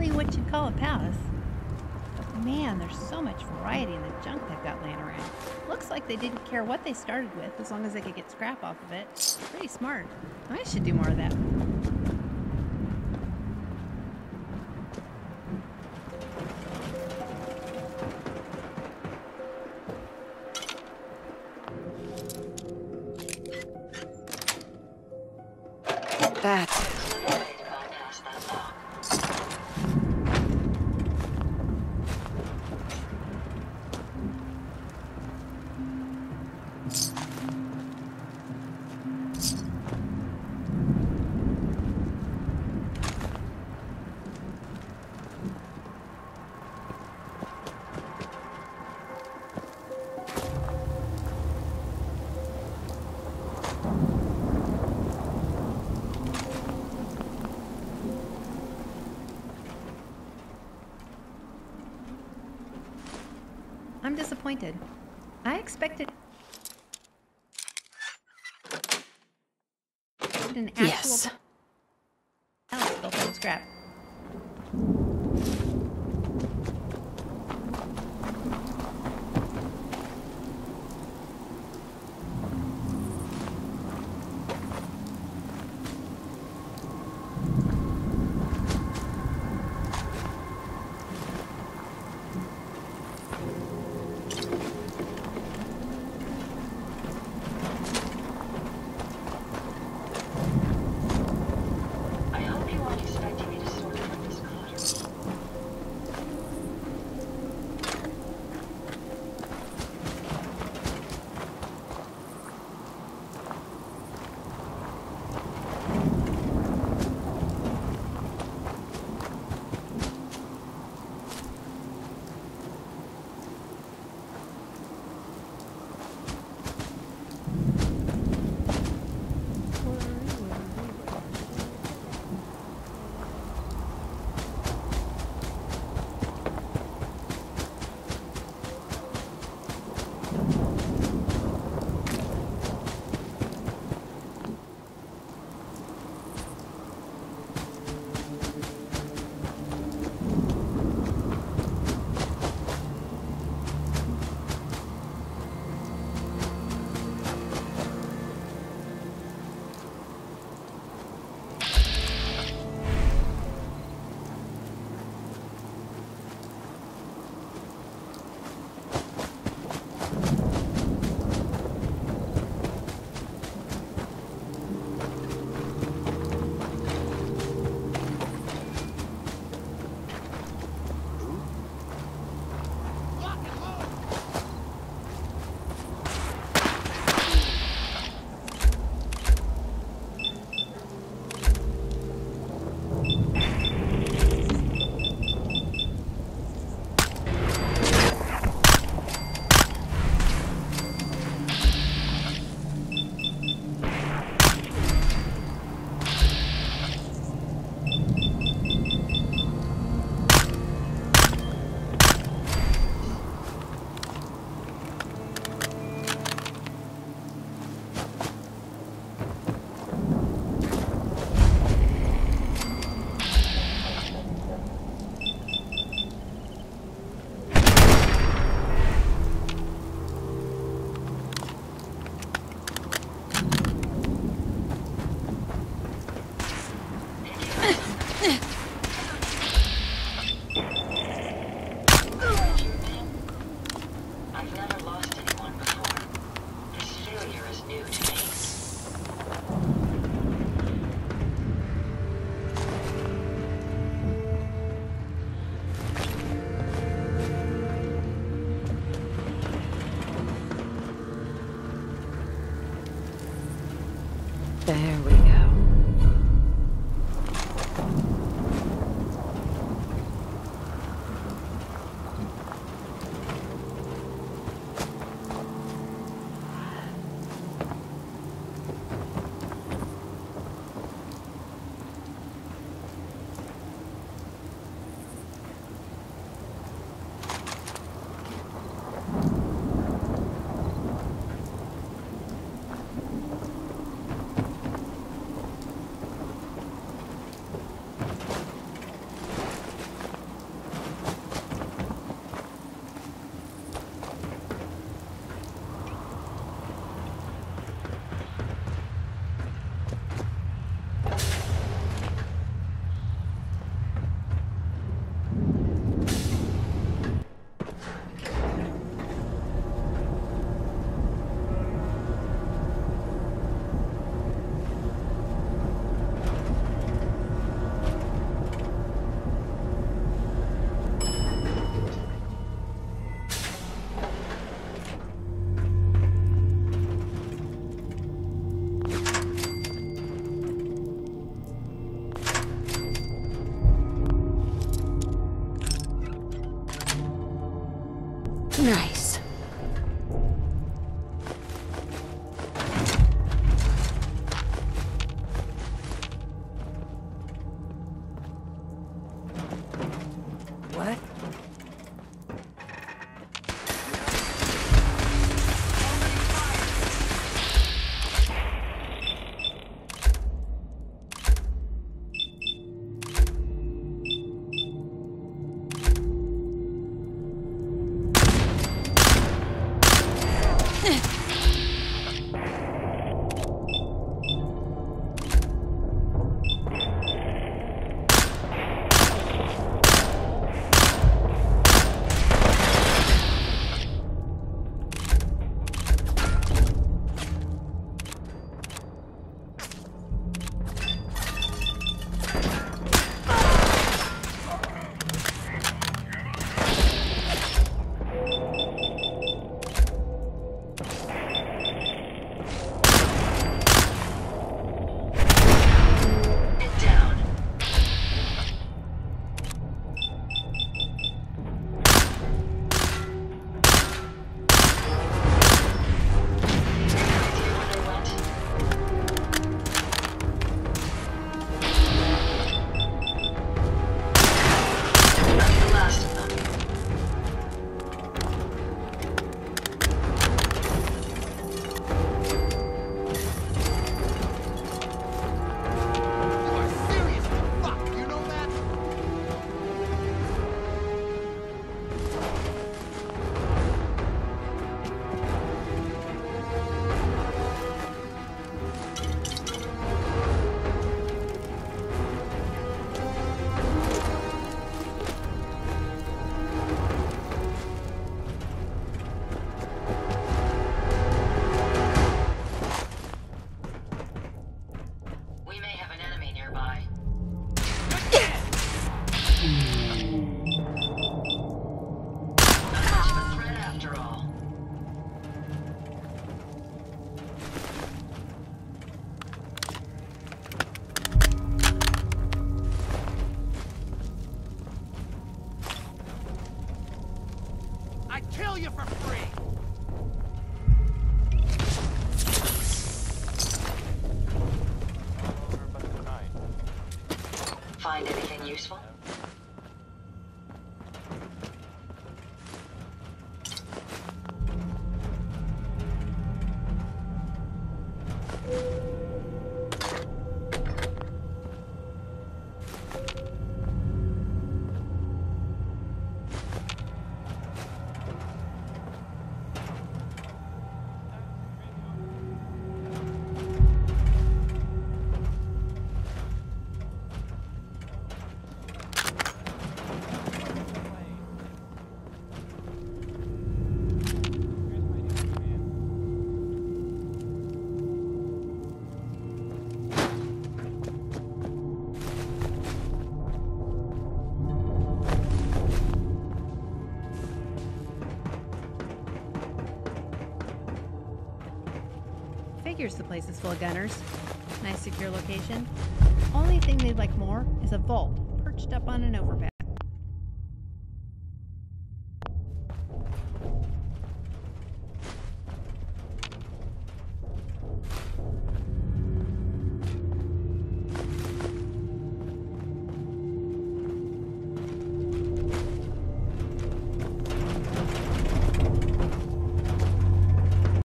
exactly what you'd call a palace. But man, there's so much variety in the junk they've got laying around. Looks like they didn't care what they started with as long as they could get scrap off of it. Pretty smart. I should do more of that. That's it. I'm disappointed. I expected an actual Yes. palace built from scrap. I hope you aren't expecting me to sort through this clutter. I've never lost anyone before. This failure is new to me. There we go. Find anything useful? Figures the place is full of gunners. Nice secure location. Only thing they'd like more is a vault perched up on an overpass.